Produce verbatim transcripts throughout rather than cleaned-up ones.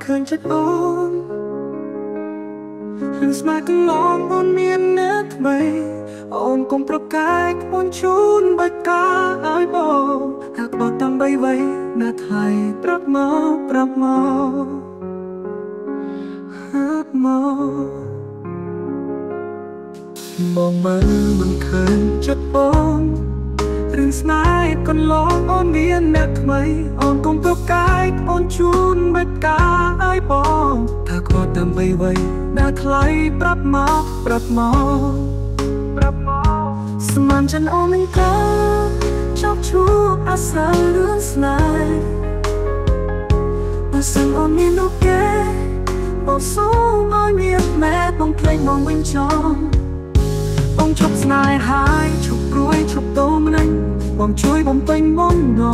ឃើញចិត្តអូននឹងស្មាកន្លងអូនមានអ្នកថ្មីអូនកុំប្រកែកអូនជូនបាច់ការឲ្យបងហากបោះតាមបីវ័យណាថៃប្រាប់មកប្រាប់មកហាក់មកមកមើលមិនឃើញចិត្តបងរឿងស្នេហ៍កន្លងអូនមានអ្នកថ្មីអូនកុំប្រកែកអូនជូនបាច់ការឲ្យបងថាខកតាមបីវ័យណាថ្លៃប្រាប់មកប្រាប់មកប្រាប់មកស្មានចិនអូននឹងក៏ចប់ជួបអាសារឿងស្នេហ៍បើសិនអូនមាននោះគេបងសូមឲ្យមានម៉ែបងភ្លេចមកវិញចង់បងជប់ស្នេហ៍ហើយជប់ព្រួយជប់តោម្នាក់បងជួយបំពេញមុនង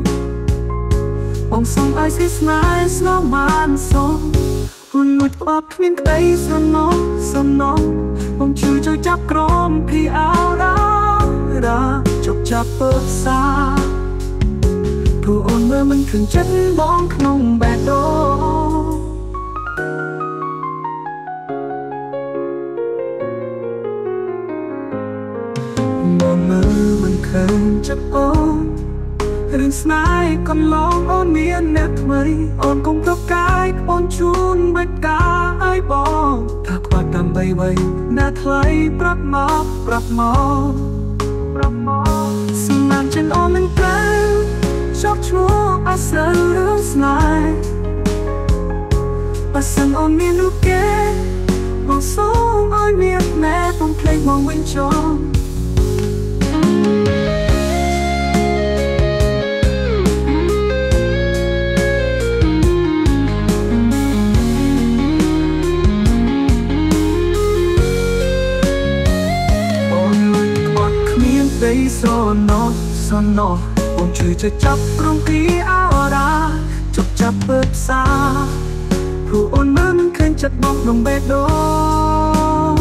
បងសូមឲ្យស្នេហ៍ស្នងបានសូមហ៊ុនមួយក្បត់គ្មានក្តីសំណងសំណងបងជួយចូលចាប់ក្រមភីអោរ៉ារ៉ាជប់ចាប់ពើសាព្រោះអូនមើលមិនឃើញចិត្តបងក្នុងបេះដូងមកមើលមិនឃើញចិត្តអូនរឿងស្នេហ៍កន្លងអូនមានអ្នកថ្មីអូនកុំប្រកែកអូនជូនបាច់ការឲ្យបងថាខ្វះតាមបីវ័យណាថ្លៃប្រាប់មកប្រាប់មកប្រាប់មកសម្រាប់ចិនអូននឹងត្រូវចប់ឈ្មោះអាសើរឿងស្នេហ៍បើសិនអូនមានរូបគេបងសូមឲ្យមានម៉ែបងភ្លេចមកវិញចង់សណោសណោបងជួយจะจับក្រុមគ្រាអោរ៉ាជប់ចាប់ពើផ្សាព្រោះអូនមើលមិនឃើញចិត្តបងក្នុងបេះដូង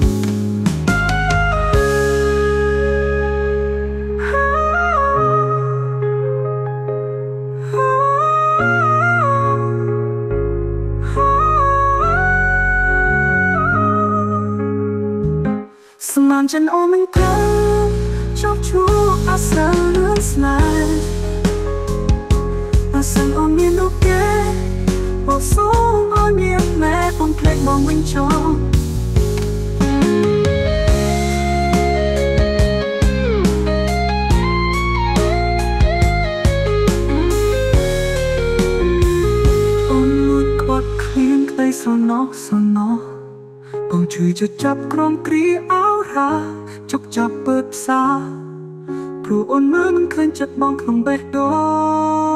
ស្មានចិនអូនមិនឃើញចប់ជួបអាសារឿងស្នេហ៍បើសិនអូនមានរូបគេបងសូមឲ្យមានម៉ែបងភ្លេចមកវិញចង់អូនលួចខ្វាត់គ្មានក្តីសណោះសណោះបងជួយจะจับក្រុមគ្រាអោរ៉ាជប់ចាប់ពើផ្សាព្រោះអូនមើលមិនឃើញចិត្តបងក្នុងបេះដូង